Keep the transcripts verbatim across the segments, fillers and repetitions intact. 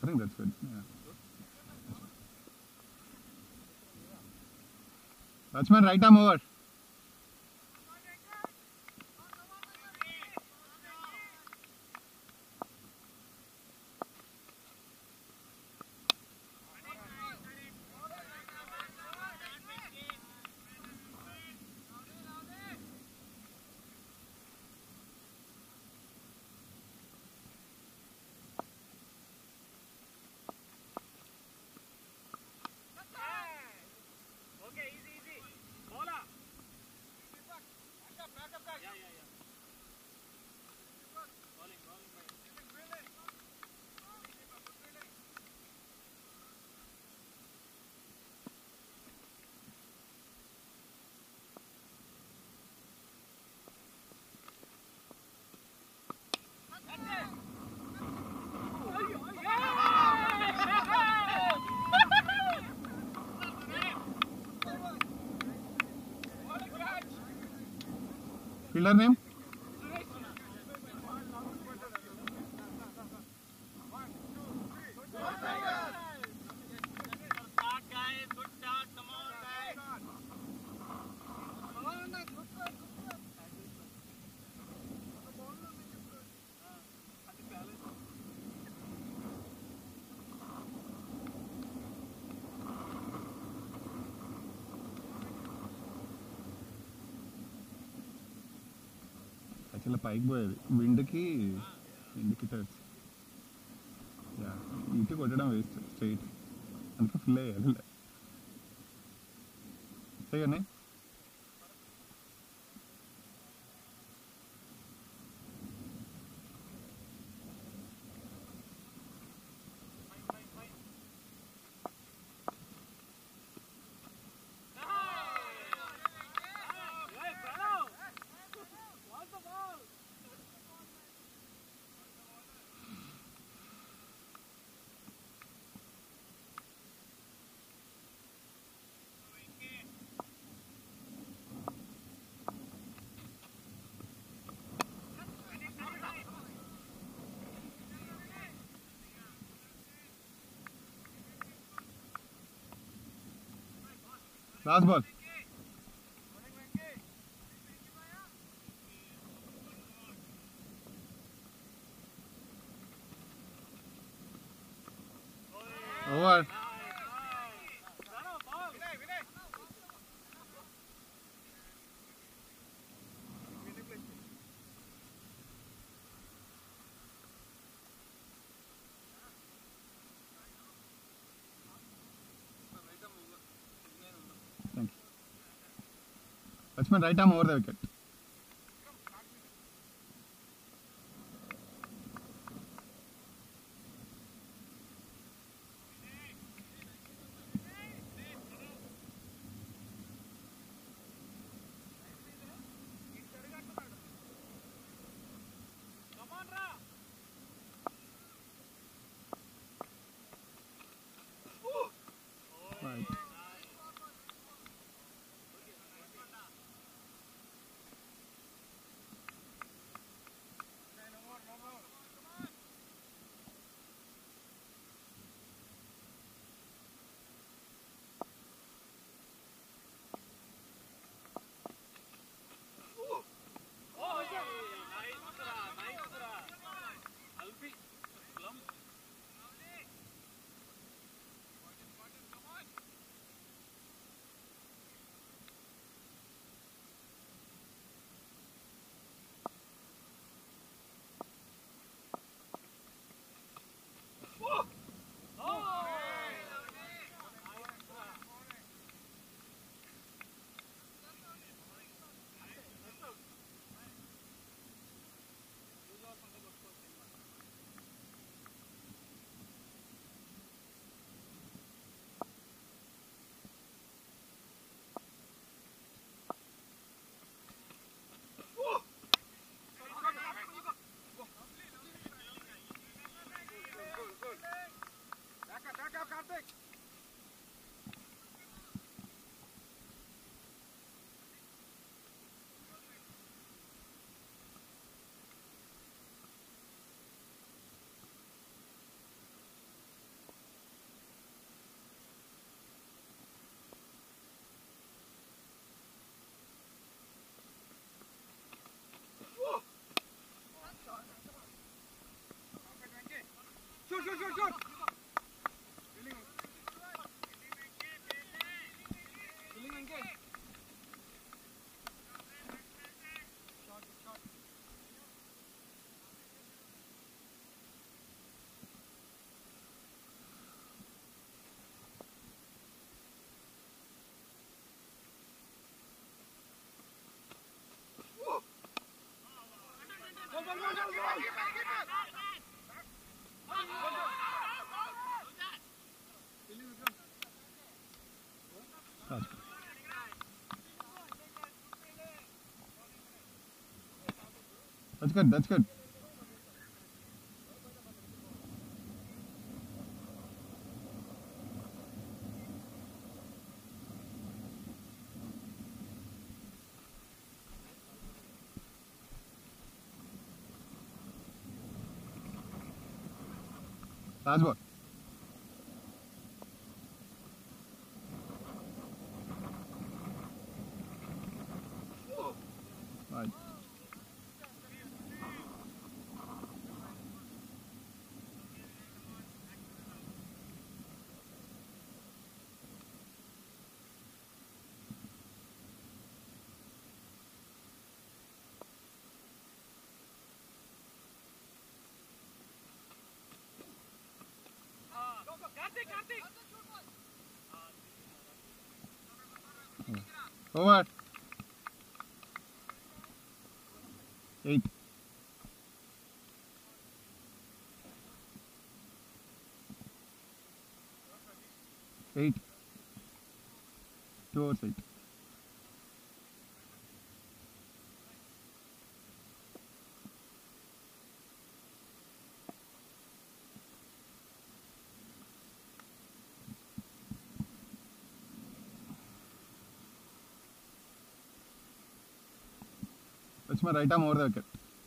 I think that's good. Yeah. Batsman, right arm over. Fielder name? యాక్చువల్గా పైకి పోయేది విండ్కి విండ్కి touch యా ఇటు కొట్టడం వేస్ట్ స్ట్రైట్ అందుకే ఫుల్ అయ్యాలి కానీ last ball over Batsman right arm over the wicket. Right. That's good, that's good. Last ball. Right. Over. Eight. Eight. Two overs eight. That's my right arm over the wicket.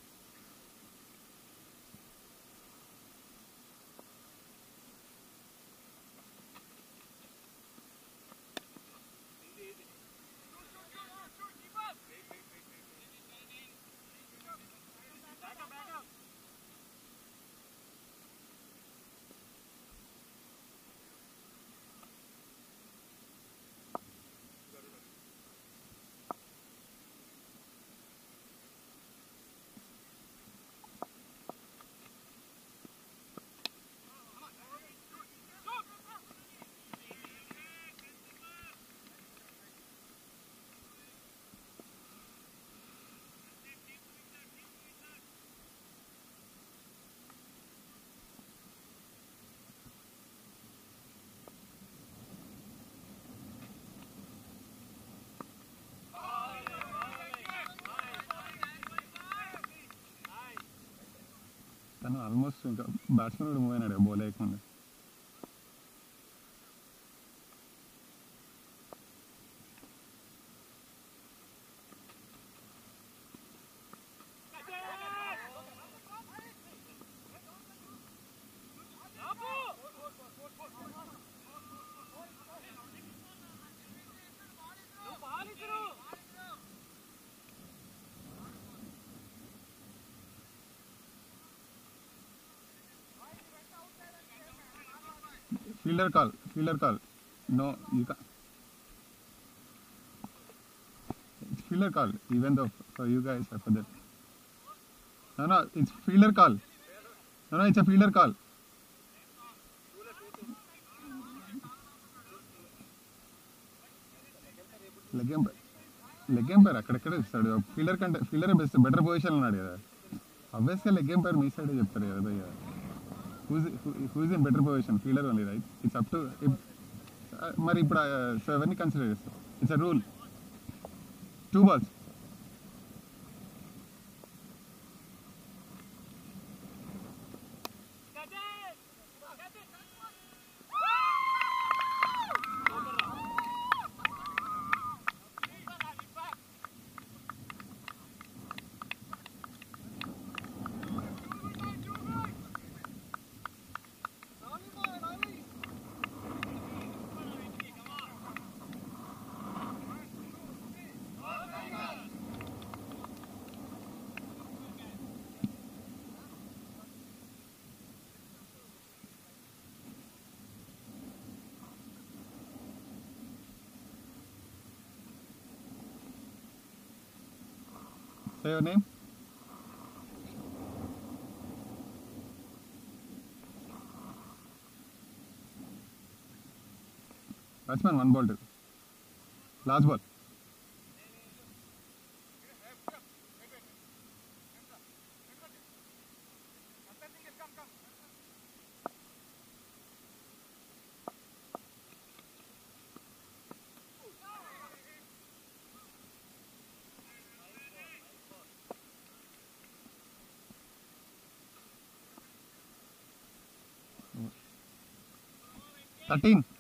తను almost ఇంకా batsmen కూడా move అయినాడు bowl వేయకుండా. Fielder call, fielder call. No, you can't. It's fielder call, even though for you guys or for that. No, no, it's fielder call. No, no, it's a fielder call. Leg umpire leg umpire అక్కడెక్కడ ఇస్తాడు. Fielder కంటే fielder best better position ఉన్నాడు కదా. ఆబ్వియస్గా leg umpire మీ సైడే చెప్తారు కదా భయ్య. Who's who's in better position, fielder only right. It's up to మరి ఇప్పుడు సో అవన్నీ కన్సిడర్ చేస్తాం. It's a rule. Two balls. Say your name. Batsman, one ball. Last ball. thirteen.